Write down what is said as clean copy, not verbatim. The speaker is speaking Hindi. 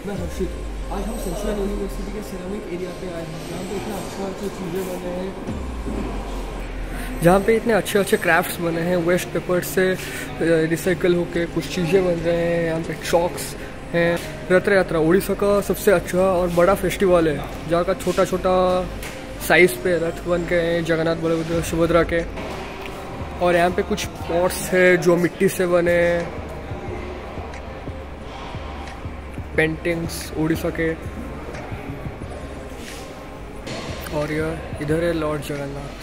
मैं हर्षित। आज हम सेंट्रल यूनिवर्सिटी के सिरेमिक एरिया पे आए हैं, जहाँ पे इतना अच्छे चीज़ें बने हैं, जहाँ पे इतने अच्छे क्राफ्ट्स बने हैं। वेस्ट पेपर से रिसाइकल होके कुछ चीज़ें बन रहे हैं। यहाँ पे चॉक्स हैं। रथ यात्रा उड़ीसा का सबसे अच्छा और बड़ा फेस्टिवल है, जहाँ का छोटा साइज़ पे रथ बन के हैं जगन्नाथ बलभद्र सुभद्रा के। और यहाँ पे कुछ पॉट्स है जो मिट्टी से बने हैं, पेंटिंग्स उड़ीसा के। और यह इधर है लॉर्ड जगन्नाथ।